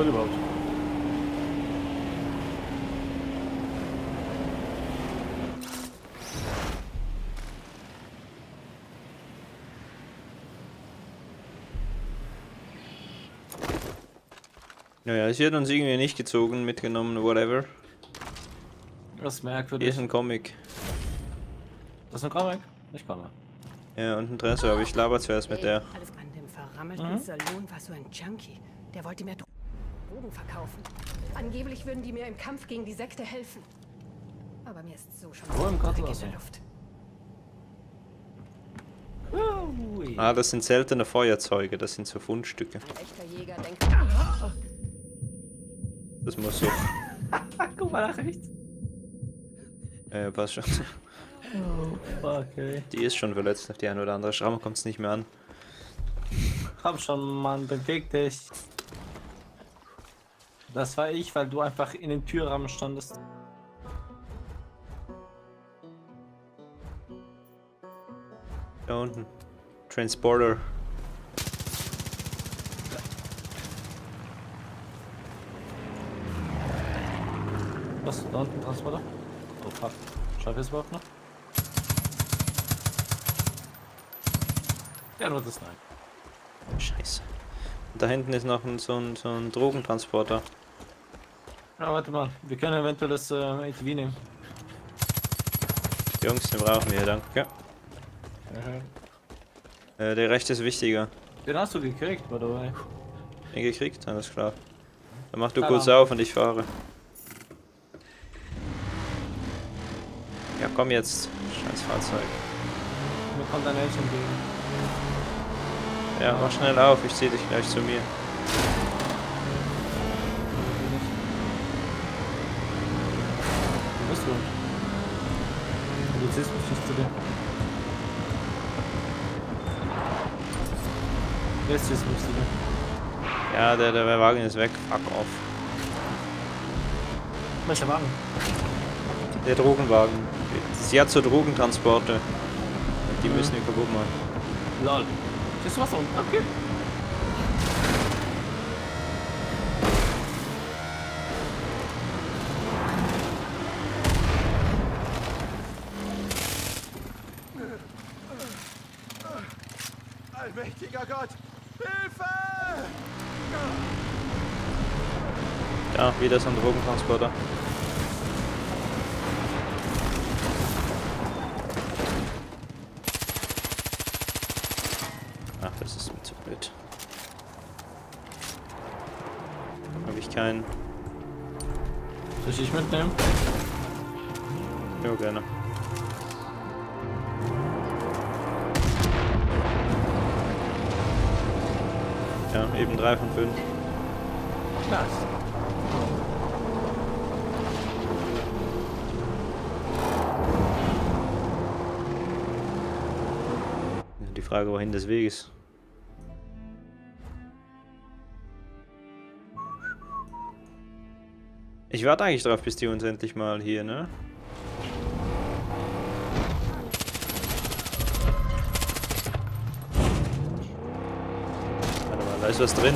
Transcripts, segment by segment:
vollgebaut. Naja, es wird uns irgendwie nicht gezogen, mitgenommen, whatever. Das ist Hier merkwürdig. ist ein Comic. Das ist ein Comic? Ich komme. Ja, und ein Tresor, aber ich laber zuerst mit der. Alles an dem verrammelten Saloon war so ein Junkie. Der wollte mir Drogen verkaufen. Angeblich würden die mir im Kampf gegen die Sekte helfen. Aber mir ist so schon Wo im Gott in was? der Luft. Ah, das sind seltene Feuerzeuge, das sind so Fundstücke. Ein echter Jäger denkt... Das muss so. Guck mal nach rechts. Passt schon. Oh, fuck, ey. Die ist schon verletzt auf die eine oder andere Schramme, kommt es nicht mehr an. Komm schon, Mann, beweg dich. Das war ich, weil du einfach in den Türrahmen standest. Da unten. Transporter. Was? Da unten Transporter? Oh fuck. Schaffe ich es überhaupt noch? Ja, nur das nein. Scheiße. Und da hinten ist noch so ein Drogentransporter. Ja, warte mal. Wir können eventuell das ATV nehmen. Jungs, den brauchen wir, danke. Der rechte ist wichtiger. Den hast du gekriegt, by the way. Den gekriegt, alles klar. Dann mach du Keine kurz Ahnung. auf und ich fahre. Ja, komm jetzt. Scheiß Fahrzeug. Mir kommt ein Elch entgegen. Ja, mach schnell auf, ich zieh dich gleich zu mir. Wo bist du? Du ziehst mich nicht zu dir. Jetzt ziehst du mich zu dir. Ja, der Wagen ist weg. Fuck off. Welcher Wagen? Der Drogenwagen. Sie hat so Drogentransporte. Die müssen wir kaputt machen. Lol. Siehst du was da unten? Okay. Allmächtiger Gott! Hilfe! Ja, wieder so ein Drogentransporter. Ach, das ist mir zu blöd. Habe ich keinen. Soll ich dich mitnehmen? Jo, gerne. Ja, eben 3 von 5. Nice. Die Frage, wohin des Weges. Ich warte eigentlich drauf, bis die uns endlich mal hier, ne? Warte mal, da ist was drin.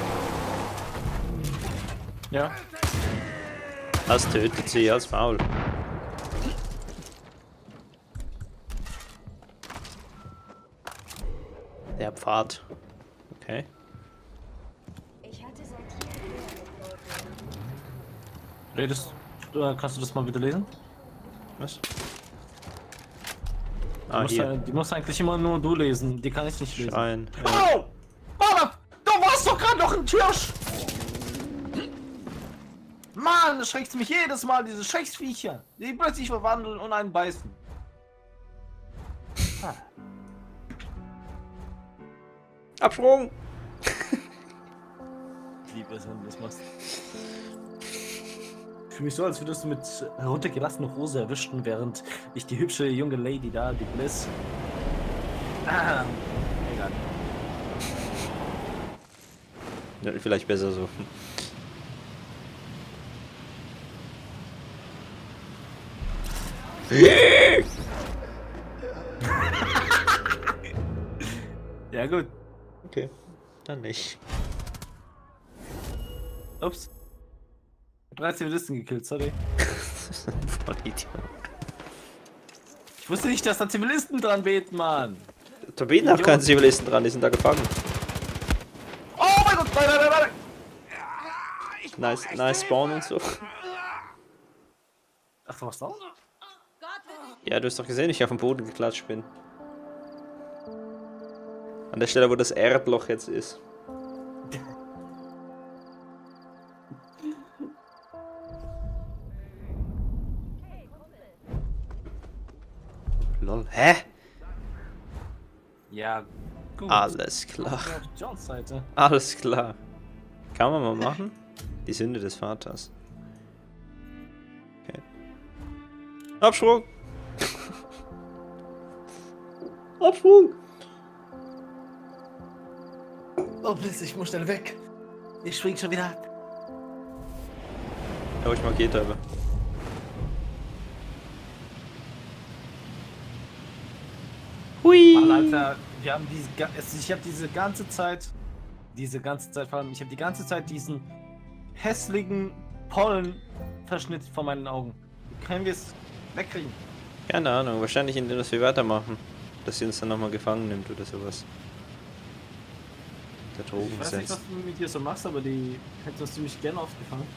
Ja. Das tötet sie als Maul. Der Pfad. Okay. Kannst du das mal wieder lesen? Was? Die musst Hier. die musst eigentlich immer nur du lesen. Die kann ich nicht lesen. Schein. Ja. Oh! Mama! Du warst doch gerade noch im Türsch! Mann, das schreckt mich jedes Mal, diese Scheißviecher, die plötzlich verwandeln und einen beißen. Ah. Absprung! Ich liebe es, wenn du das machst. Für mich so, als würdest du mit heruntergelassener Hose erwischten, während ich die hübsche junge Lady da, die Bliss. Egal. Ja, vielleicht besser so. Ja gut. Okay, dann nicht. Ups. 3 Zivilisten gekillt, sorry. Voll Idiot. Ich wusste nicht, dass da Zivilisten dran beten, Mann. Da beten auch keine Zivilisten dran, die sind da gefangen. Oh mein Gott, nein, nein, nein, nein. Nice Spawn und so. Ach, du warst da? Ja, du hast doch gesehen, ich auf dem Boden geklatscht bin. An der Stelle, wo das Erdloch jetzt ist. Lol. Hä? Ja, gut. Alles klar. Auf Johns Seite. Alles klar. Kann man mal machen? Die Sünde des Vaters. Okay. Absprung! Absprung! Oh, Bliss, ich muss schnell weg. Ich spring schon wieder ab. Ja, wo ich markiert habe. Hui! Mann, Alter, wir haben ich habe diese ganze Zeit vor allem, ich habe die ganze Zeit diesen hässlichen Pollenverschnitt vor meinen Augen. Wie können wir es wegkriegen? Keine Ahnung, wahrscheinlich indem wir weitermachen. Dass sie uns dann nochmal gefangen nimmt oder sowas. Der Ich weiß nicht, was Drogengesetz. du mit dir so machst, aber die hätte uns ziemlich gerne aufgefangen.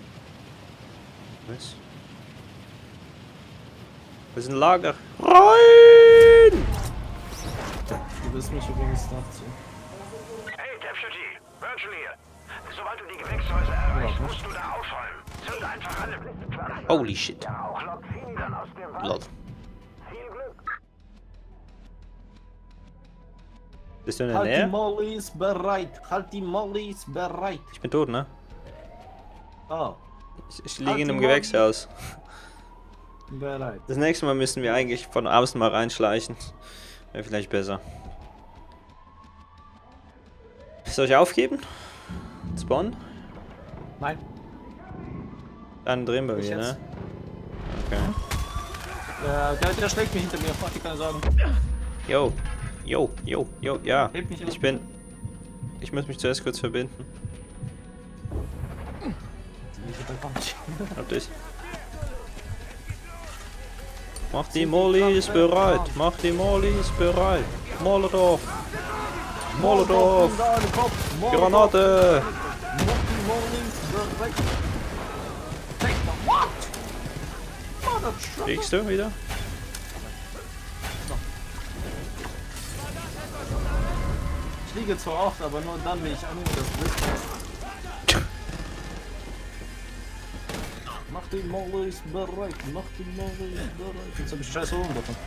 Was? Wir sind Lager. Rein! Du wirst mich übrigens dazu. Hey, Deputy, Virgil hier. Sobald du die Gewächshäuser erreichst, musst du da aufräumen. Zünd einfach alle Blitzquellen. Holy shit. Ja, auch lock ihn dann aus dem Wald. Lol. Viel Glück. Bist du in der Halt die Nähe? Mollys bereit! Halt die Mollys bereit! Ich bin tot, ne? Oh, Ich liege in einem Gewächshaus. bereit. Das nächste Mal müssen wir eigentlich von außen mal reinschleichen. Wäre vielleicht besser. Soll ich aufgeben? Spawn? Nein. Dann drin bei Nicht mir, jetzt. ne? Okay. Der schlägt mich hinter mir, mach dir keine Sorgen. Yo, ja. Hebt mich auf. Ich muss mich zuerst kurz verbinden. Hab dich. Mach die Mollys bereit, mach die Mollys bereit. Molotov, Molotov, Granate. Kriegst du wieder? Ich liege zwar oft, aber nur dann, wenn ich annehme, dass du bist. Mach die Mollys bereit, mach die Mollys bereit. Jetzt hab ich scheiße oben davon.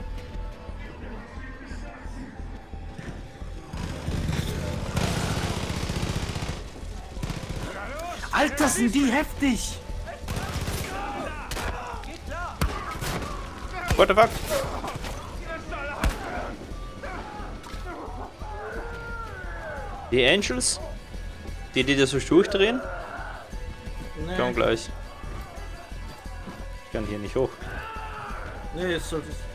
Alter, sind die heftig! What the fuck? Die Angels? Die das so durchdrehen? Komm gleich. Ich kann hier nicht hoch. Nee, jetzt sollte ich.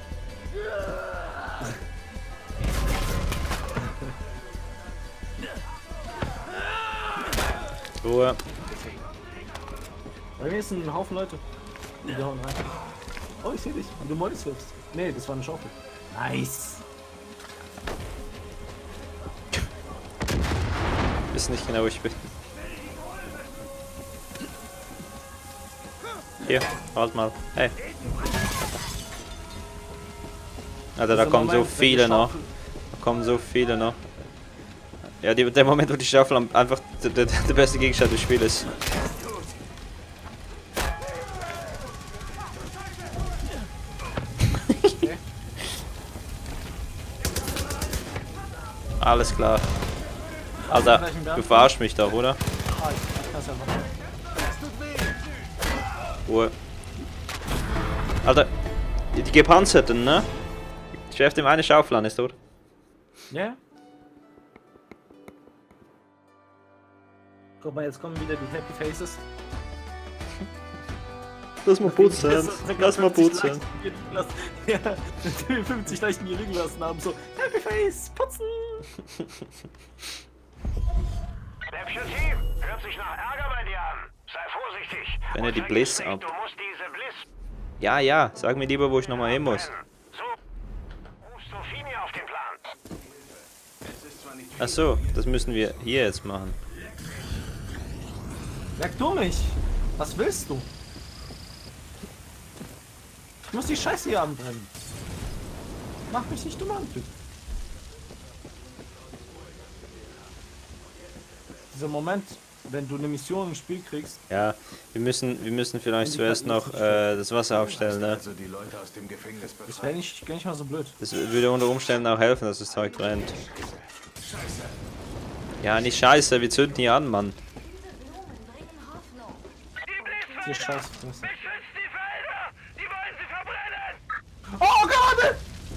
Ruhe. Bei mir ist ein Haufen Leute. Die hauen rein. Oh, ich sehe dich. Und du Mollis wirfst. Nee, das war eine Schaufel. Nice. Ist nicht genau, wo ich bin. Hier, halt mal. Hey. Alter, da Also kommen so Moment, wenn die viele noch. Schaufel- Da kommen so viele noch. Ja, der Moment, wo die Schaufel einfach der beste Gegenstand des Spiels ist. Alles klar. Alter, du verarschst mich doch, oder? Ah, ich kann's einfach. Ruhe. Alter, die gepanzerten, ne? Ich werf dem eine Schaufel an, ist tot. Ja? Guck mal, jetzt kommen wieder die Happy Faces. Lass mal putzen. Lass mal putzen. Ja, nachdem wir 50 Leichen hier liegen lassen haben, so Happy Face, putzen! Deputy, hört sich nach Ärger bei dir an. Sei vorsichtig. Brenne Und die vergiss Bliss nicht, ab. Du musst diese Bliss Ja, ja, sag mir lieber, wo ich nochmal hin muss. So, rufst Sophie auf den Plan. Ach so, das müssen wir hier jetzt machen. Leck du mich! Was willst du? Ich muss die Scheiße hier anbrennen. Mach mich nicht dumm an, bitte. Dieser Moment, wenn du eine Mission im Spiel kriegst. Ja, wir müssen vielleicht zuerst noch das Wasser aufstellen, ne? Also die Leute aus dem Gefängnis befreien. Das wäre nicht, gar nicht mal so blöd. Das würde unter Umständen auch helfen, dass das Zeug brennt. Ja, nicht scheiße, wir zünden die an, Mann. Hier Scheiße. Beschützt die Felder! Die wollen sie verbrennen! Oh Gott!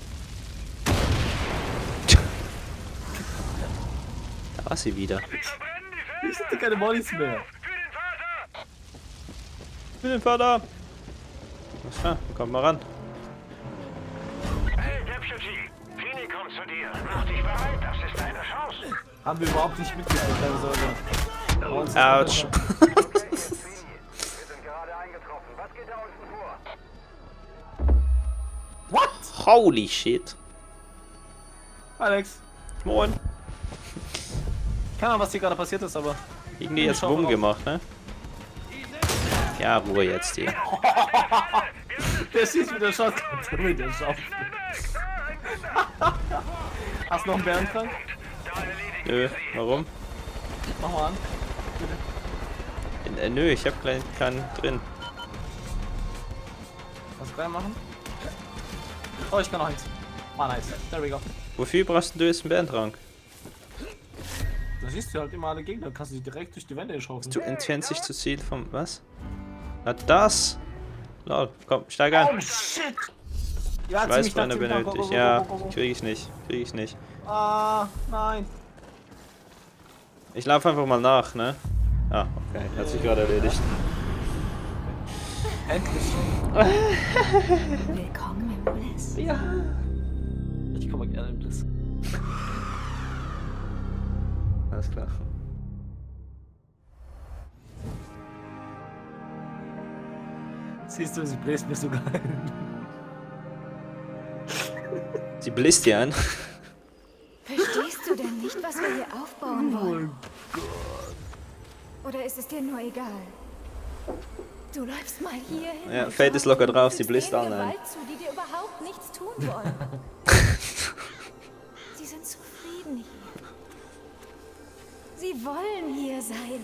Da war sie wieder. Sie verbrennen die Ich Felder! hatte keine Mollis mehr. Für den Vater! Für den Vater! Was klar, kommt mal ran. Hey, Deputy! Fini kommt zu dir. Mach dich bereit, das ist deine Chance. Haben wir überhaupt nicht mitgekriegt, keine Sorge. Oh, uns Autsch. Okay, jetzt Fini. Wir sind gerade eingetroffen. Was geht da unten vor? What? Holy shit. Alex, Moin. keine Ahnung, was hier gerade passiert ist, aber... Irgendwie jetzt Wumm gemacht, ne? Ja, Ruhe jetzt hier. Der schießt mit der Shotgun mit der Schaufel. Hast du noch einen Bärentrank? Nö, warum? Mach mal an. Nö, ich hab keinen drin. Was reinmachen? Oh, ich kann noch eins. Ah, nice. There we go. Wofür brauchst du jetzt einen Bärentrank? Da siehst du halt immer alle Gegner. Kannst du die direkt durch die Wände schaufeln. Du entfernst dich zu Ziel vom... Was? Na das! Lol, komm, steig ein. Oh, shit! Ja, zieh mich Schweißbrenner da, zieh mich da. Go, benötigt. go, go, Ja, go, go, go. krieg ich nicht. Krieg ich nicht. Ah, nein. Ich laufe einfach mal nach, ne? Ah, okay. Hat sich gerade erledigt. Endlich. Willkommen im Bliss. Ich komme gerne in Bliss. Alles klar. Siehst du, sie bläst mir sogar ein. Sie bläst dir an. Verstehst du denn nicht, was wir hier aufbauen wollen? Oder ist es dir nur egal? Du läufst mal hier hin. Ja, und Fate ist schaust locker den drauf, sie bläst System alle ein. Gewalt zu, die dir überhaupt nichts tun wollen. Sie sind zufrieden hier. Sie wollen hier sein.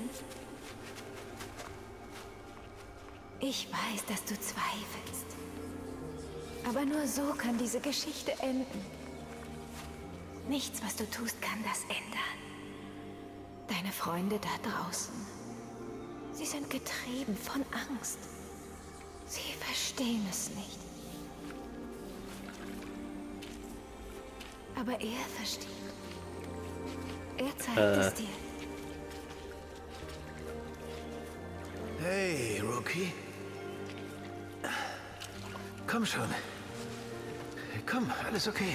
Ich weiß, dass du zweifelst. Aber nur so kann diese Geschichte enden. Nichts, was du tust, kann das ändern. Deine Freunde da draußen, sie sind getrieben von Angst. Sie verstehen es nicht. Aber er versteht. Er zeigt es dir. Hey, Rookie. Komm schon. Komm, alles okay.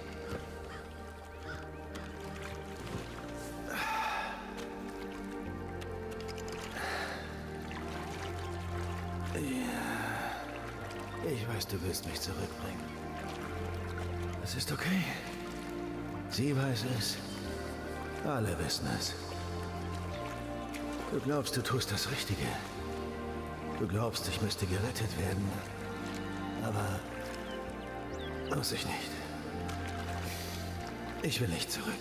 Ja, ich weiß, du willst mich zurückbringen. Das ist okay. Sie weiß es. Alle wissen es. Du glaubst, du tust das Richtige. Du glaubst, ich müsste gerettet werden. Aber muss ich nicht. Ich will nicht zurück.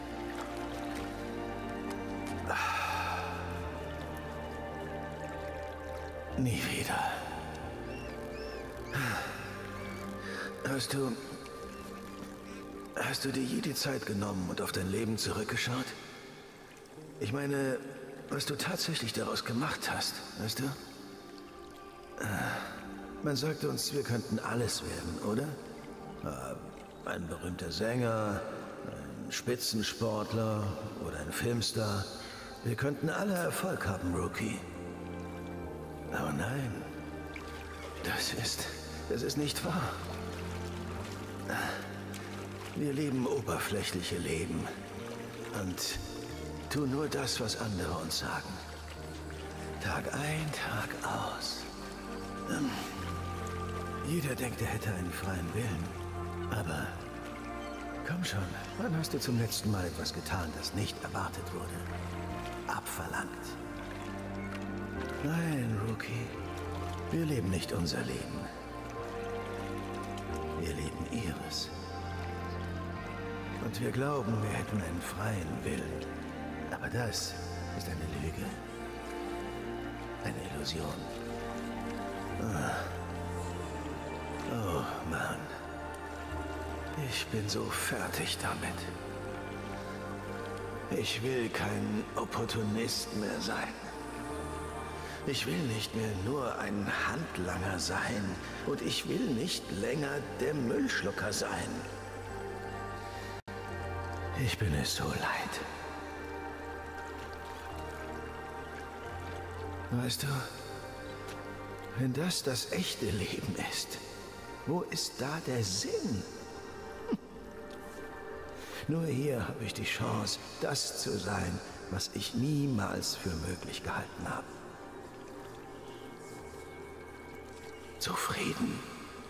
Nie wieder. Hast du dir je die Zeit genommen und auf dein Leben zurückgeschaut? Ich meine, was du tatsächlich daraus gemacht hast, weißt du? Man sagte uns, wir könnten alles werden, oder? Ein berühmter Sänger, ein Spitzensportler oder ein Filmstar. Wir könnten alle Erfolg haben, Rookie. Aber nein, das ist nicht wahr. Wir leben oberflächliche Leben. Und tu nur das, was andere uns sagen. Tag ein, Tag aus. Jeder denkt, er hätte einen freien Willen. Aber komm schon, wann hast du zum letzten Mal etwas getan, das nicht erwartet wurde? Abverlangt. Nein, Rookie. Wir leben nicht unser Leben. Wir leben ihres. Und wir glauben, wir hätten einen freien Willen. Aber das ist eine Lüge. Eine Illusion. Oh, Mann. Ich bin so fertig damit. Ich will kein Opportunist mehr sein. Ich will nicht mehr nur ein Handlanger sein. Und ich will nicht länger der Müllschlucker sein. Ich bin es so leid. Weißt du, wenn das das echte Leben ist, wo ist da der Sinn? Nur hier habe ich die Chance, das zu sein, was ich niemals für möglich gehalten habe. Zufrieden.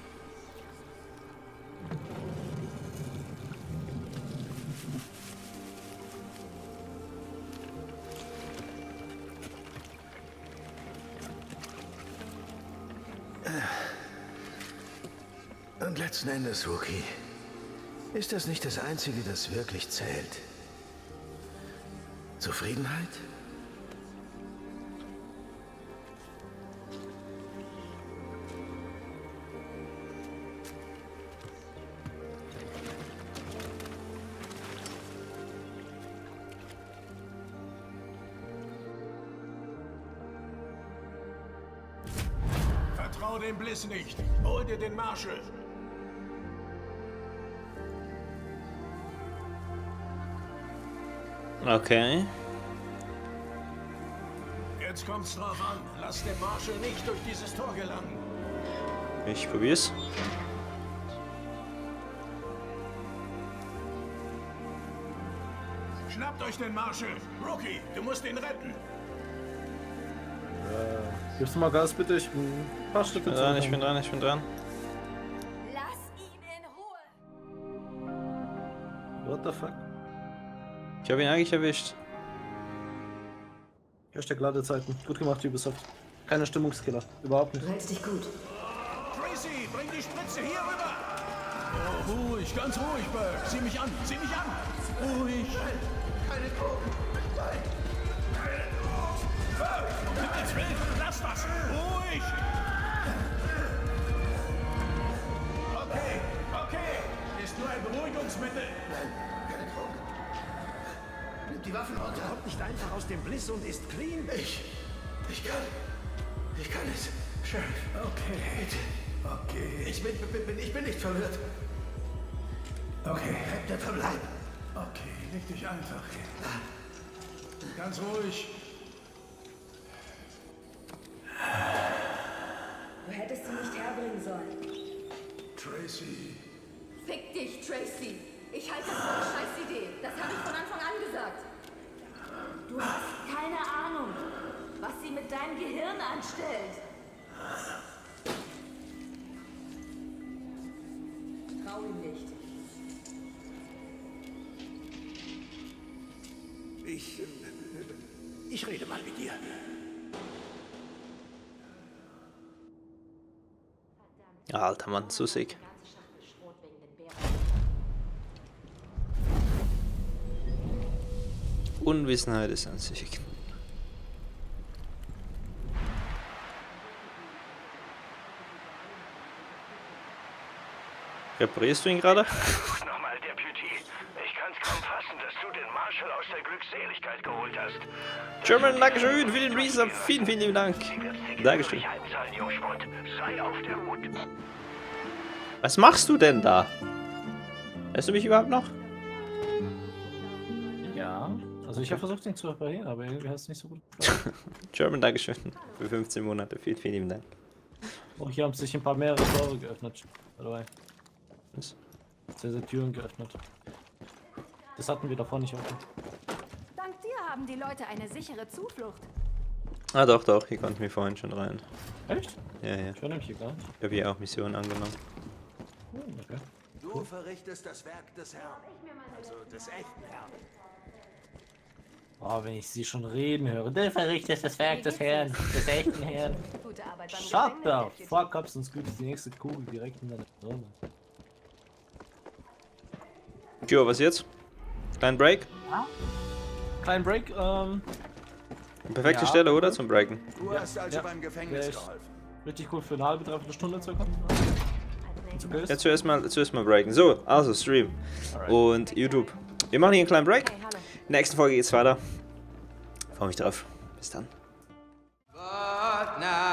Und letzten Endes, Rookie, ist das nicht das Einzige, das wirklich zählt? Zufriedenheit? Vertrau dem Bliss nicht. Hol dir den Marshal. Okay. Jetzt kommt's drauf an. Lass den Marshal nicht durch dieses Tor gelangen. Ich probier's. Schnappt euch den Marshal. Rookie, du musst ihn retten. Gibst du mal Gas bitte? Ich bin ein paar Stücke zu. Ich bin dran. Lass ihn in Ruhe. What the fuck? Ich habe ihn eigentlich erwischt. Hashtag Ladezeiten. Gut gemacht, Ubisoft. Keine Stimmungskiller. Überhaupt nicht. Du hältst dich gut. Tracy, bring die Spritze hier rüber. Oh, ruhig, ganz ruhig, Burke. Sieh mich an, sieh mich an. Ruhig. Keine Drogen. Nein. Burke, um Himmels Willen, lass das. Ruhig. Okay. Ist nur ein Beruhigungsmittel. Nein, keine Drogen. Nimm die Waffen runter. Kommt nicht einfach aus dem Bliss und ist clean. Ich kann es. Sheriff. Okay. Bitte. Okay. Ich bin nicht verwirrt. Okay. Der Verbleib. Okay, leg dich einfach hin. Ganz ruhig. Du hättest sie nicht herbringen sollen. Tracy. Fick dich, Tracy. Ich halte das für eine Scheißidee. Das habe ich von Anfang an gesagt. Du hast keine Ahnung, was sie mit deinem Gehirn anstellt. Trau ihm nicht. Ich rede mal mit dir. Alter Mann, so sick. Unwissenheit ist ein Sieg. Reparierst du ihn gerade? Nochmal, Deputy. Ich kann's kaum fassen, dass du den Marshal aus der Glückseligkeit geholt hast. German, Dankeschön für den Resub. Vielen lieben Dank. Dankeschön. Jungspund. Sei auf der Hut. Was machst du denn da? Hörst du mich überhaupt noch? Ja. Also ich habe versucht, ihn zu reparieren, aber irgendwie hat es nicht so gut. German, Dankeschön für 15 Monate. Vielen lieben Dank. Oh, hier haben sich ein paar mehrere Tore geöffnet. Dabei. Was? Diese Türen geöffnet. Das hatten wir davor nicht offen. Dank dir haben die Leute eine sichere Zuflucht. Ah doch, doch, hier konnten wir vorhin schon rein. Echt? Ja, ja. Ich war nämlich hier gar nicht. Ich habe hier auch Missionen angenommen. Okay. Du verrichtest das Werk des Herrn. Also des echten Herrn. Oh, wenn ich sie schon reden höre. Du verrichtest das Werk des Herrn, des echten Herrn. Gute Arbeit beim Shut Gefängnis, the fuck up, sonst gibt es die nächste Kugel direkt in deine Birne. Jo, was jetzt? Kleinen Break? Kleinen Break, Perfekte Ja. Stelle, oder? Zum Breaken. Du hast also ja. beim Gefängnis Ja, ich- geholfen. richtig cool für eine halbe, dreiviertel Stunde circa. Ja, zuerst mal breaken. So, also Stream und YouTube. Wir machen hier einen kleinen Break. Hey, hallo. In der nächsten Folge geht's weiter. Freue mich drauf. Bis dann. But now